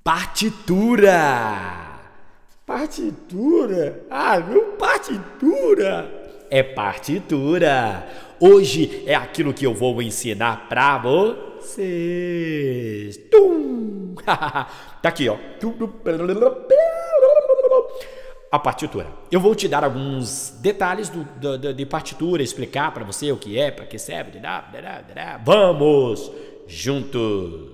Partitura. Partitura? Ah, não, partitura. É partitura. Hoje é aquilo que eu vou ensinar pra vocês. Tum. Tá aqui, ó. A partitura. Eu vou te dar alguns detalhes de partitura, explicar pra você o que é, pra que serve. Vamos juntos.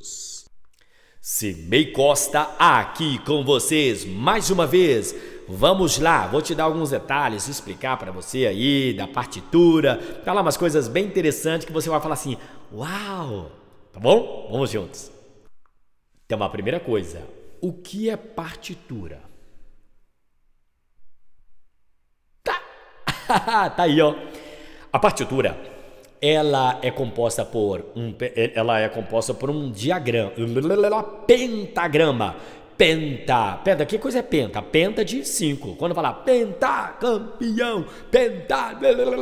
Cimei Costa aqui com vocês mais uma vez. Vamos lá, vou te dar alguns detalhes, explicar para você aí da partitura, falar umas coisas bem interessantes que você vai falar assim, uau, tá bom? Vamos juntos. Então a primeira coisa, o que é partitura? Tá aí, ó. A partitura, ela é composta por um diagrama, pentagrama. Penta, que coisa é penta? Penta de 5. Quando falar penta, campeão, penta,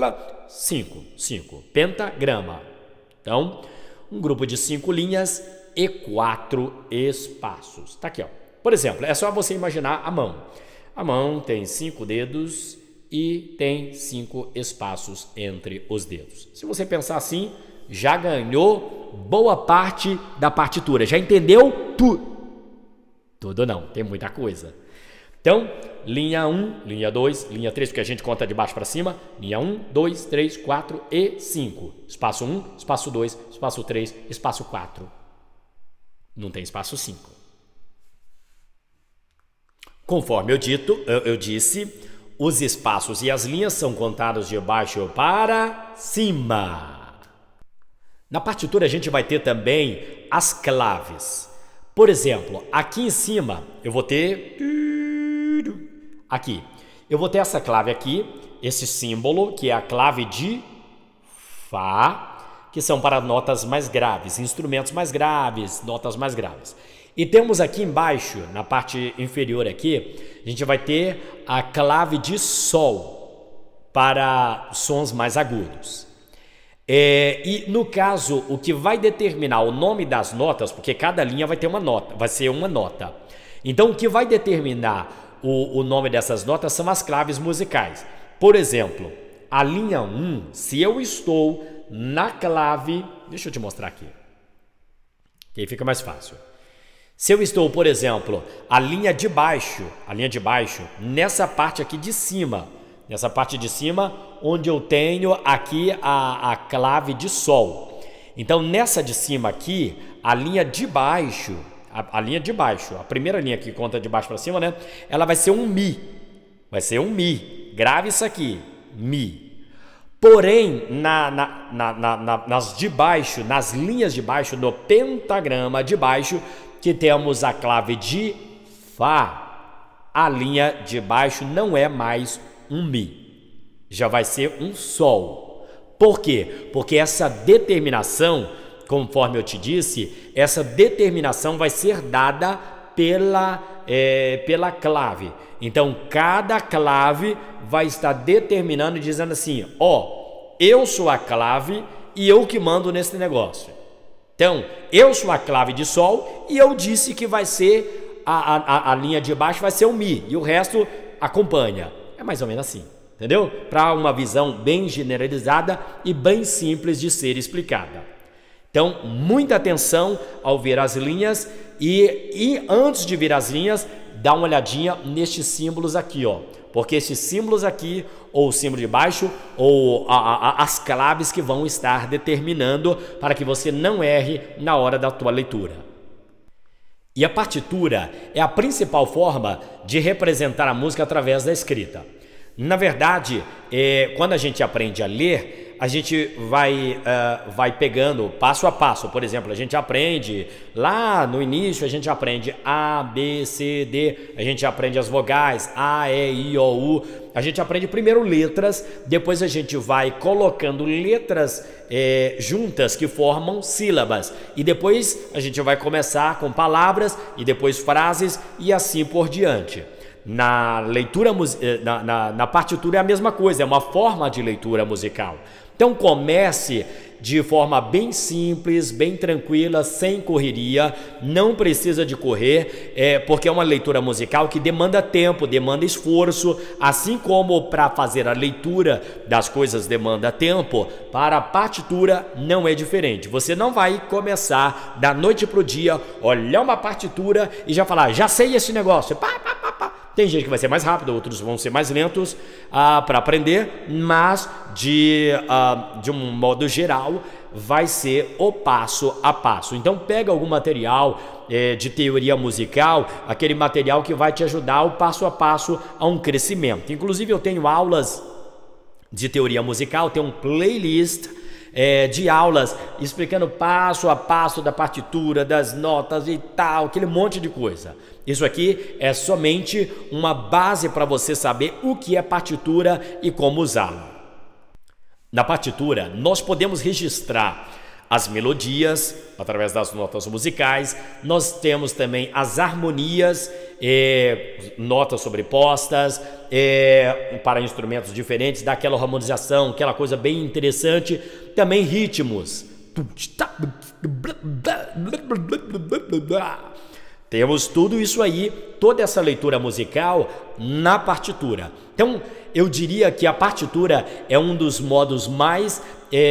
5, pentagrama. Então, um grupo de 5 linhas e 4 espaços. Tá aqui, ó. Por exemplo, é só você imaginar a mão. A mão tem 5 dedos e tem 5 espaços entre os dedos. Se você pensar assim, já ganhou boa parte da partitura. Já entendeu tudo? Tudo não, tem muita coisa. Então, linha 1, linha 2, linha 3, porque a gente conta de baixo para cima. Linha 1, 2, 3, 4 e 5. Espaço 1, espaço 2, espaço 3, espaço 4. Não tem espaço 5. Conforme eu disse, os espaços e as linhas são contados de baixo para cima. Na partitura a gente vai ter também as claves. Por exemplo, aqui em cima eu vou ter essa clave aqui, esse símbolo que é a clave de Fá, que são para notas mais graves, instrumentos mais graves, notas mais graves. E temos aqui embaixo, na parte inferior aqui, a gente vai ter a clave de Sol para sons mais agudos. E no caso, o que vai determinar o nome das notas, porque cada linha vai ter uma nota, vai ser uma nota. Então, o que vai determinar o nome dessas notas são as claves musicais. Por exemplo, a linha 1, se eu estou na clave... Deixa eu te mostrar aqui, que aí fica mais fácil. Se eu estou, por exemplo, a linha de baixo, nessa parte aqui de cima, onde eu tenho aqui a clave de Sol. Então, nessa de cima aqui, a linha de baixo, a primeira linha que conta de baixo para cima, né? Ela vai ser um Mi. Vai ser um Mi. Grave isso aqui, Mi. Porém, nas de baixo, nas linhas de baixo, no pentagrama de baixo, que temos a clave de Fá, a linha de baixo não é mais um Mi, já vai ser um Sol. Por quê? Porque essa determinação, conforme eu te disse, essa determinação vai ser dada pela clave. Então, cada clave vai estar determinando e dizendo assim, ó, eu sou a clave e eu que mando nesse negócio. Então, eu sou a clave de Sol e eu disse que vai ser, a linha de baixo vai ser o Mi e o resto acompanha. É mais ou menos assim, entendeu? Para uma visão bem generalizada e bem simples de ser explicada. Então, muita atenção ao ver as linhas e antes de ver as linhas, dá uma olhadinha nestes símbolos aqui, ó. Porque esses símbolos aqui, ou o símbolo de baixo, ou as claves que vão estar determinando para que você não erre na hora da tua leitura. E a partitura é a principal forma de representar a música através da escrita. Na verdade, quando a gente aprende a ler, a gente vai pegando passo a passo. Por exemplo, a gente aprende lá no início, a gente aprende A, B, C, D, a gente aprende as vogais A, E, I, O, U. A gente aprende primeiro letras, depois a gente vai colocando letras juntas que formam sílabas. E depois a gente vai começar com palavras e depois frases e assim por diante. Na leitura, na partitura é a mesma coisa, é uma forma de leitura musical. Então comece de forma bem simples, bem tranquila, sem correria, não precisa de correr, porque é uma leitura musical que demanda tempo, demanda esforço, assim como para fazer a leitura das coisas demanda tempo, para a partitura não é diferente. Você não vai começar da noite para o dia, olhar uma partitura e já falar, já sei esse negócio, pá, pá, pá, pá. Tem gente que vai ser mais rápido, outros vão ser mais lentos para aprender, mas de um modo geral vai ser o passo a passo. Então pega algum material de teoria musical, aquele material que vai te ajudar o passo a passo a um crescimento. Inclusive eu tenho aulas de teoria musical, tem um playlist de aulas explicando passo a passo da partitura, das notas e tal, aquele monte de coisa. Isso aqui é somente uma base para você saber o que é partitura e como usá-la. Na partitura, nós podemos registrar as melodias através das notas musicais, nós temos também as harmonias, notas sobrepostas para instrumentos diferentes, dá aquela harmonização, aquela coisa bem interessante, também ritmos. Temos tudo isso aí, toda essa leitura musical na partitura. Então, eu diria que a partitura é um dos modos mais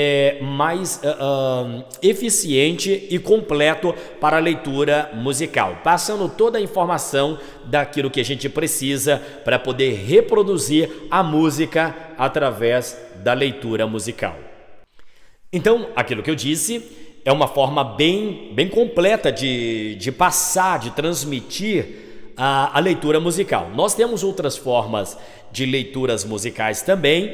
eficiente e completo para a leitura musical, passando toda a informação daquilo que a gente precisa para poder reproduzir a música através da leitura musical. Então, aquilo que eu disse é uma forma bem completa de passar, de transmitir a leitura musical. Nós temos outras formas de leituras musicais também.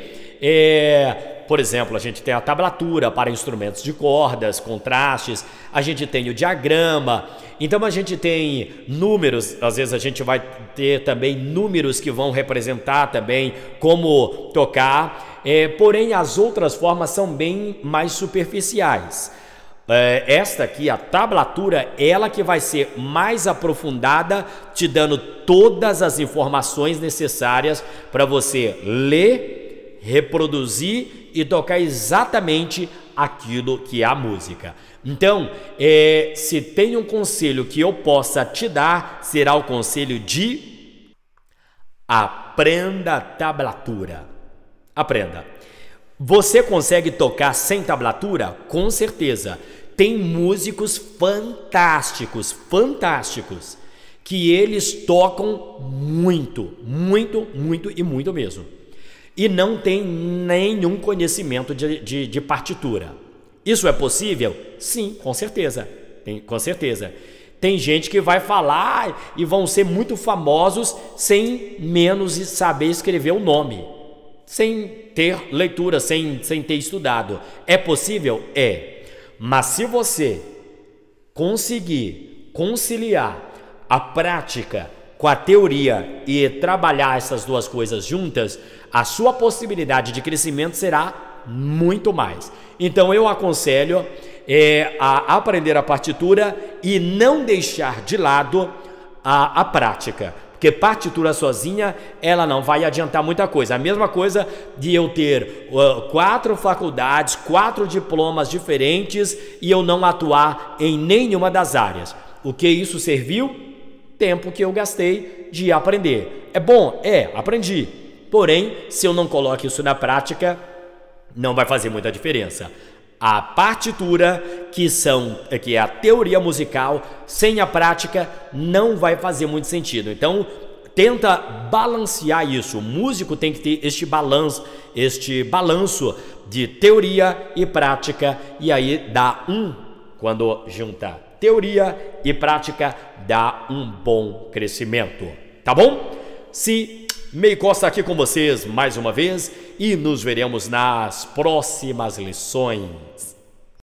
Por exemplo, a gente tem a tablatura para instrumentos de cordas, contrastes, a gente tem o diagrama, então a gente tem números, às vezes a gente vai ter também números que vão representar também como tocar, porém as outras formas são bem mais superficiais. Esta aqui, a tablatura, ela que vai ser mais aprofundada, te dando todas as informações necessárias para você ler, reproduzir e tocar exatamente aquilo que é a música. Então, se tem um conselho que eu possa te dar, será o conselho de aprenda a tablatura. Aprenda. Você consegue tocar sem tablatura? Com certeza. Tem músicos fantásticos, que eles tocam muito e muito mesmo. E não tem nenhum conhecimento de partitura. Isso é possível? Sim, com certeza. Com certeza. Tem gente que vai falar e vão ser muito famosos sem menos saber escrever o nome. Sem ter leitura, sem ter estudado. É possível? É. Mas se você conseguir conciliar a prática com a teoria e trabalhar essas duas coisas juntas, a sua possibilidade de crescimento será muito mais. Então eu aconselho a aprender a partitura e não deixar de lado a prática. Porque partitura sozinha, ela não vai adiantar muita coisa. A mesma coisa de eu ter 4 faculdades, 4 diplomas diferentes e eu não atuar em nenhuma das áreas. O que isso serviu? Tempo que eu gastei de aprender. É bom? Aprendi. Porém, se eu não coloco isso na prática, não vai fazer muita diferença. A partitura, que é a teoria musical, sem a prática não vai fazer muito sentido. Então, tenta balancear isso. O músico tem que ter este balanço de teoria e prática, e aí dá quando junta teoria e prática, dá um bom crescimento. Tá bom? Mei Costa aqui com vocês mais uma vez e nos veremos nas próximas lições.